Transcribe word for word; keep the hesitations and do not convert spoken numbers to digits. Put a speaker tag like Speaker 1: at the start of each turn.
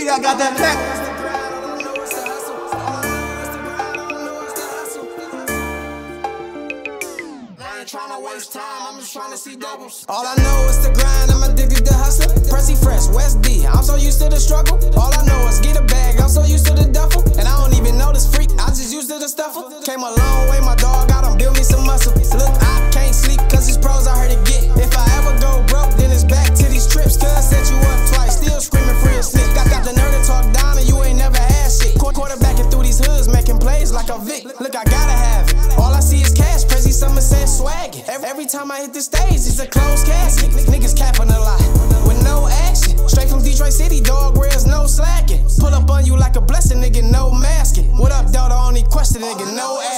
Speaker 1: G, I got that pack.
Speaker 2: Tryna waste time, I'm just tryna see doubles.
Speaker 3: All I know is the grind, I'm addicted to hustling. Pressy Fresh, West D, I'm so used to the struggle. All I know is get a bag, I'm so used to the duffel. And I don't even know this freak, I just used to the stuffle. Came a long way, my dog, I done built me some muscle. Look, I can't sleep, cause it's pros I heard it get. If I ever go broke, then it's back to these trips. Cause set you up twice, still screaming free and snitch. Got, got the nerve to talk down and you ain't never had shit. Quarterbacking through these hoods, making plays like a Vic. Look, I gotta have it. All I see is cash, Prezi Summer said swaggin'. Every, every time I hit the stage, it's a closed casket. Niggas capping a lot, with no action. Straight from Detroit City, dog, where there's no slacking. Pull up on you like a blessing, nigga, no masking. What up, daughter, only question, nigga, no ass.